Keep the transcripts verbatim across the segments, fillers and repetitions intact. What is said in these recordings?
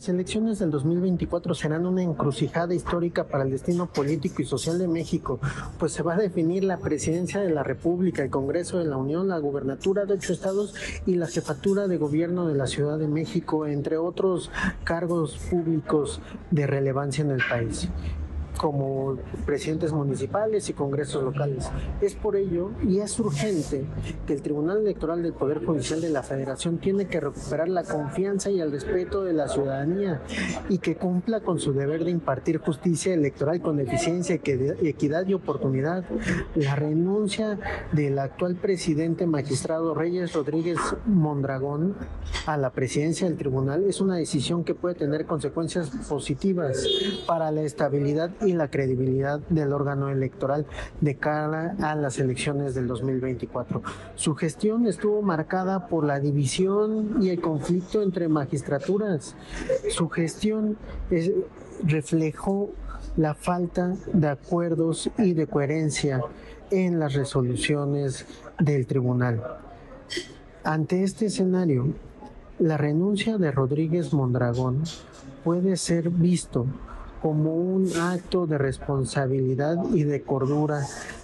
Las elecciones del dos mil veinticuatro serán una encrucijada histórica para el destino político y social de México, pues se va a definir la presidencia de la República, el Congreso de la Unión, la gubernatura de ocho estados y la jefatura de gobierno de la Ciudad de México, entre otros cargos públicos de relevancia en el país, como presidentes municipales y congresos locales. Es por ello y es urgente que el Tribunal Electoral del Poder Judicial de la Federación tiene que recuperar la confianza y el respeto de la ciudadanía y que cumpla con su deber de impartir justicia electoral con eficiencia, equidad y oportunidad. La renuncia del actual presidente magistrado Reyes Rodríguez Mondragón a la presidencia del tribunal es una decisión que puede tener consecuencias positivas para la estabilidad y la credibilidad del órgano electoral de cara a las elecciones del dos mil veinticuatro. Su gestión estuvo marcada por la división y el conflicto entre magistraturas. Su gestión es, reflejó la falta de acuerdos y de coherencia en las resoluciones del tribunal. Ante este escenario, la renuncia de Rodríguez Mondragón puede ser visto como un acto de responsabilidad y de cordura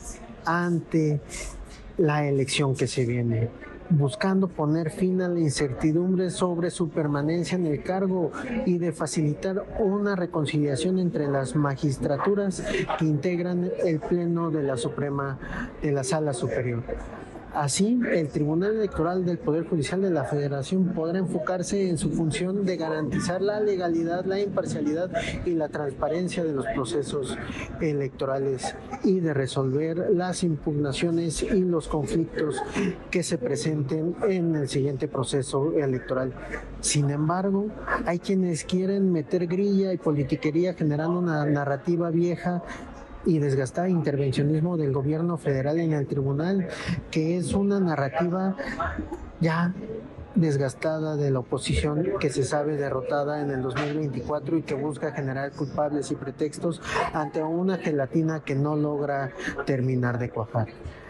ante la elección que se viene, buscando poner fin a la incertidumbre sobre su permanencia en el cargo y de facilitar una reconciliación entre las magistraturas que integran el Pleno de la Suprema de la Sala Superior. Así, el Tribunal Electoral del Poder Judicial de la Federación podrá enfocarse en su función de garantizar la legalidad, la imparcialidad y la transparencia de los procesos electorales y de resolver las impugnaciones y los conflictos que se presenten en el siguiente proceso electoral. Sin embargo, hay quienes quieren meter grilla y politiquería generando una narrativa vieja y desgastada intervencionismo del gobierno federal en el tribunal, que es una narrativa ya desgastada de la oposición que se sabe derrotada en el dos mil veinticuatro y que busca generar culpables y pretextos ante una gelatina que no logra terminar de cuajar.